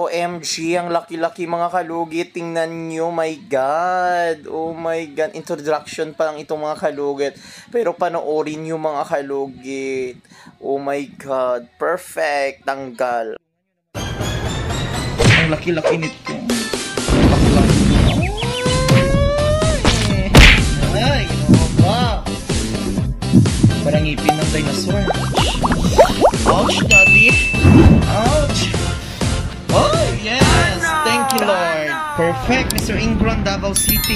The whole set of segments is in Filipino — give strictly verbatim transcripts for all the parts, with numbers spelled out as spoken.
M G, ang laki-laki mga kalugit. Tingnan nyo, my God. Oh my God. Introduction pa lang itong mga kalugit. Pero panoorin nyo mga kalugit. Oh my God. Perfect. Tanggal. Ang laki-laki nito. Ay, ano ba? Parang ngipin ng dinosaur. Ouch, daddy. Ouch. Oh, yes. Thank you, Lord. Perfect, Mister Ingron, Davao City.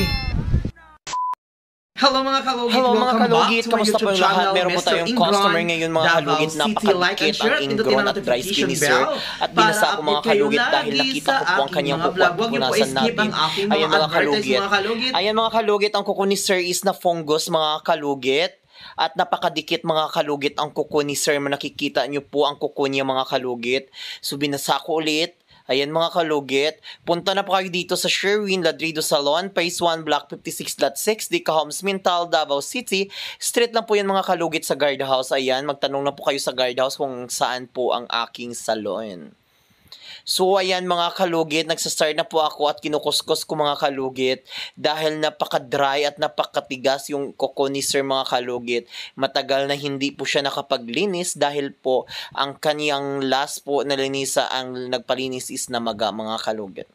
Hello mga kalugit, Hello mga welcome kalugit, back to my kamusta po YouTube yung lahat? channel, Meron po Mister tayong Ingron, customer ngayon mga Davao kalugit, City. Like and napakadikit share, ang pindutin Ingron ang at dry notification skin ni Sir. bell At para binasa ko mga update kayo kalugit dahil lagi nakita sa ko po ang aking kanyang mga kuko vlog. at Huwag niyo po pupunasan skip natin. ang aking mga Ayan mga advertise, kalugit. mga kalugit. Ayan mga kalugit, ang kuko ni Sir is na fungus mga kalugit. At napakadikit mga kalugit ang kuko ni Sir. Nakikita niyo po ang kuko niya mga kalugit. So binasa ko ulit. Ayan mga kalugit, punta na po kayo dito sa Sherwin Ladrido Salon, Phase one, Block fifty-six lot six, Dica Homes, Mintal, Davao City. Street lang po yan mga kalugit sa guardhouse. Ayan, magtanong na po kayo sa guardhouse kung saan po ang aking salon. So ayan mga kalugit, nagsastart na po ako at kinukuskus ko mga kalugit dahil napaka-dry at napakatigas yung kuko ni Sir mga kalugit. Matagal na hindi po siya nakapaglinis dahil po ang kaniyang last po na linisa ang nagpalinis is namaga mga kalugit.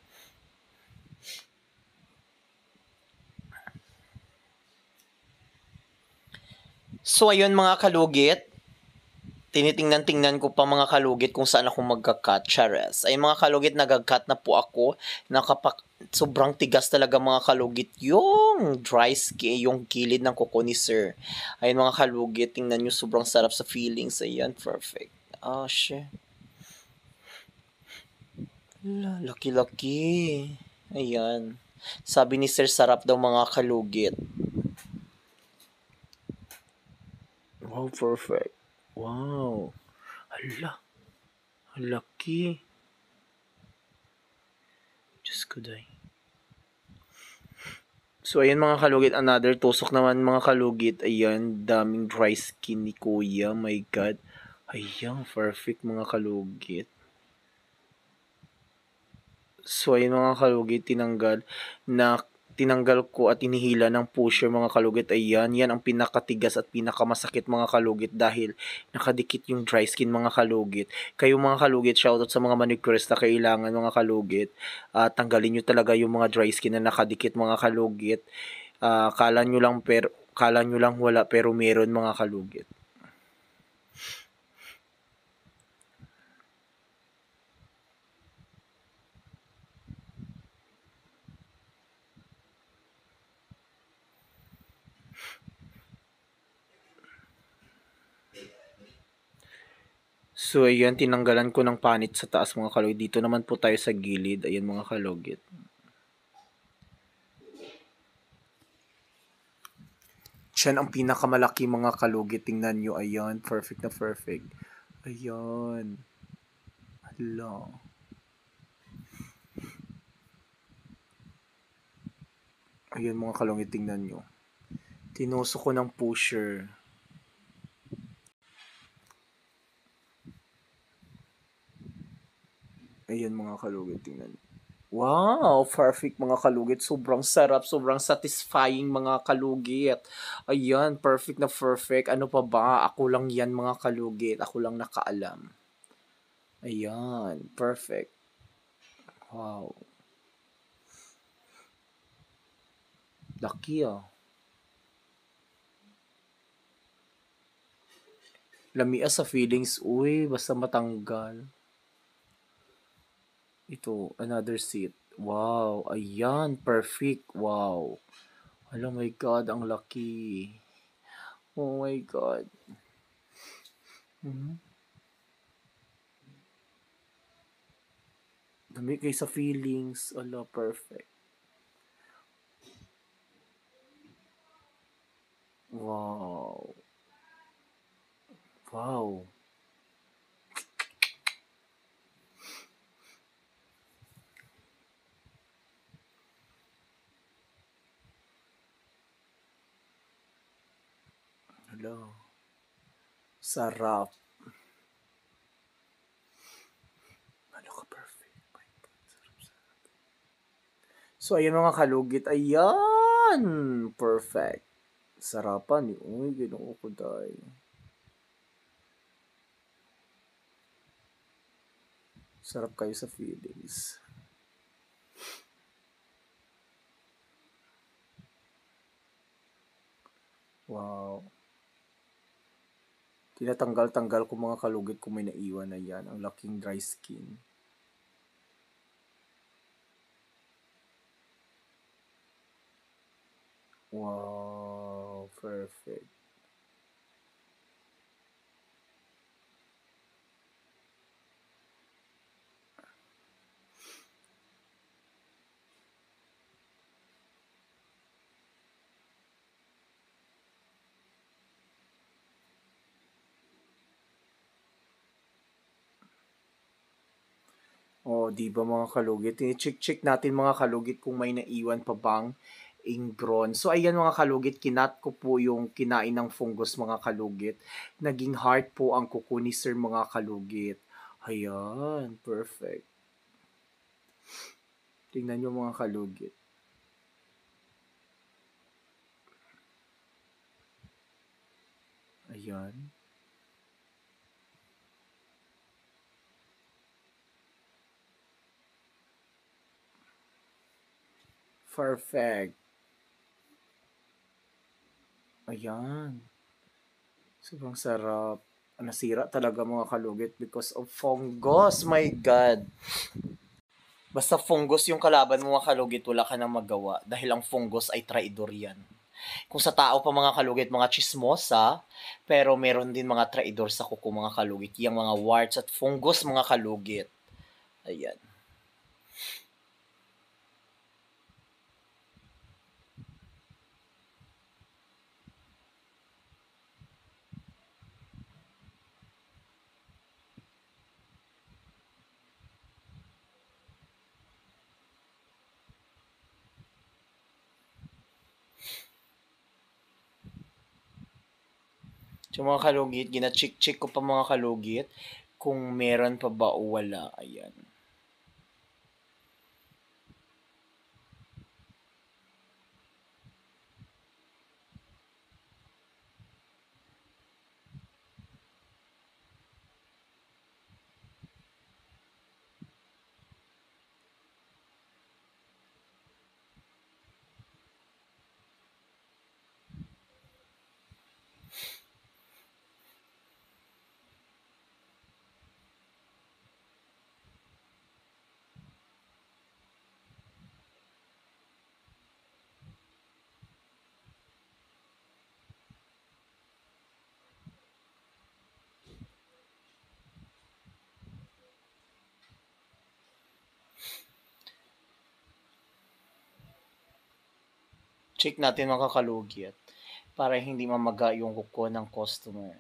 So ayun mga kalugit, tinitingnan-tingnan ko pa mga kalugit kung saan ako magka-cut. Chares. Ay mga kalugit, nag-cut na po ako. Nakapak sobrang tigas talaga mga kalugit yung dry skin, yung kilid ng kuko ni Sir. Ayun mga kalugit, tingnan nyo, sobrang sarap sa feelings. Ayan, perfect. Oh, shit. Laki-laki. Ayan. Sabi ni Sir, sarap daw mga kalugit. Wow, perfect. Wow. Hala. Laki. Diyos ko day. So, ayan mga kalugit. Another tusok naman mga kalugit. Ayan. Daming dry skin ni Kuya. My God. Ayan. Perfect mga kalugit. So, ayan mga kalugit. Tinanggal na tinanggal ko at inihila ng pusher mga kalugit. Ayan, yan ang pinakatigas at pinakamasakit mga kalugit dahil nakadikit yung dry skin mga kalugit. Kayo mga kalugit, shoutout sa mga manicurist na kailangan mga kalugit. Uh, tanggalin nyo talaga yung mga dry skin na nakadikit mga kalugit. Uh, kala nyo lang pero kala nyo lang wala pero meron mga kalugit. So, ayan, tinanggalan ko ng panit sa taas mga kalugit. Dito naman po tayo sa gilid. Ayan mga kalugit. Siyan ang pinakamalaki mga kalugit. Tingnan nyo, ayan, perfect na perfect. Ayan. Hala. Ayan mga kalugit, tingnan nyo. Tinuso ko ng pusher. Ayan mga kalugit, tingnan. Wow, perfect mga kalugit. Sobrang sarap, sobrang satisfying mga kalugit. Ayan, perfect na perfect. Ano pa ba? Ako lang yan mga kalugit. Ako lang nakaalam. Ayan, perfect. Wow. Laki ah. Lamia sa feelings. Uy, basta matanggal. Ito, another seat. Wow, ayan, perfect. Wow. Oh my God, ang laki. Oh my God. Mm-hmm. Dami kayo sa feelings. Ala, perfect. Wow. Wow. Hello. Sarap. Ano ka perfect? So, ayan mga kalugit. Ayan! Perfect. Sarapan eh. Uy, ginoo ko day. Sarap kayo sa feelings. Wow. Tinatanggal-tanggal ko mga kalugit kung may naiwan na yan. Ang laking dry skin. Wow. Perfect. Oh, di ba mga kalugit? I-check-check natin mga kalugit kung may naiwan pa bang ingron. So, ayan mga kalugit, kinat ko po yung kinain ng fungus mga kalugit. Naging heart po ang kuko ni sir mga kalugit. Ayan, perfect. Tingnan nyo mga kalugit. Ayan. Perfect. Ayan. Sobrang sarap. Nasira talaga mga kalugit because of fungus. My God. Basta fungus yung kalaban mo mga kalugit, wala ka nang magawa. Dahil ang fungus ay traidor yan. Kung sa tao pa mga kalugit, mga chismosa, pero meron din mga traidor sa kuko mga kalugit. Yung mga warts at fungus mga kalugit. Ayan. So mga kalugit, gina-check-check ko pa mga kalugit kung meron pa ba o wala. Ayan. Check natin mga kalugit para hindi mamaga yung kuko ng customer.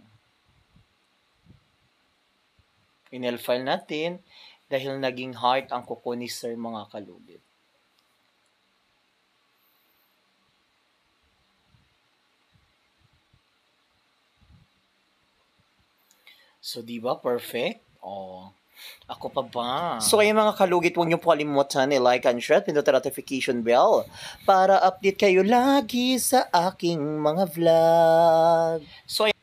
Inel-file natin dahil naging heart ang kuko ni sir mga kalugit. So, di ba? Perfect? Oh. Ako pa ba? So, ayun mga kalugit, huwag niyo po kalimutan i-like and share, pindutin notification bell para update kayo lagi sa aking mga vlog. So,